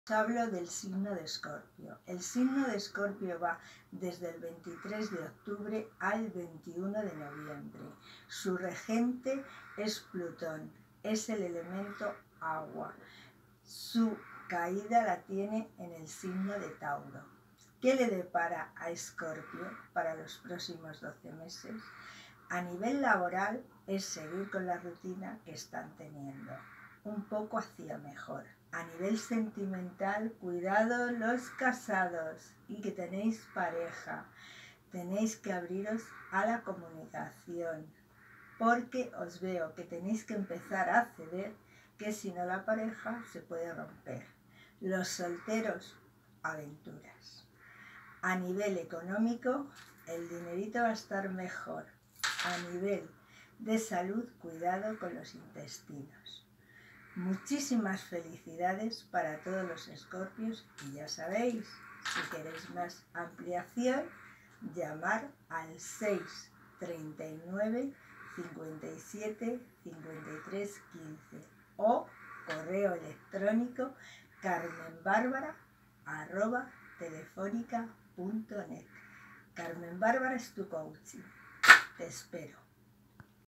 Hablo del signo de Escorpio. El signo de Escorpio va desde el 23 de octubre al 21 de noviembre. Su regente es Plutón, es el elemento agua. Su caída la tiene en el signo de Tauro. ¿Qué le depara a Escorpio para los próximos 12 meses? A nivel laboral es seguir con la rutina que están teniendo, un poco hacia mejor. A nivel sentimental, cuidado los casados y que tenéis pareja. Tenéis que abriros a la comunicación, porque os veo que tenéis que empezar a ceder, que si no la pareja se puede romper. Los solteros, aventuras. A nivel económico, el dinerito va a estar mejor. A nivel de salud, cuidado con los intestinos. Muchísimas felicidades para todos los escorpios y ya sabéis, si queréis más ampliación, llamar al 639 57 53 15 o correo electrónico carmenbarbara@telefónica.net. Carmen Bárbara es tu coaching. Te espero.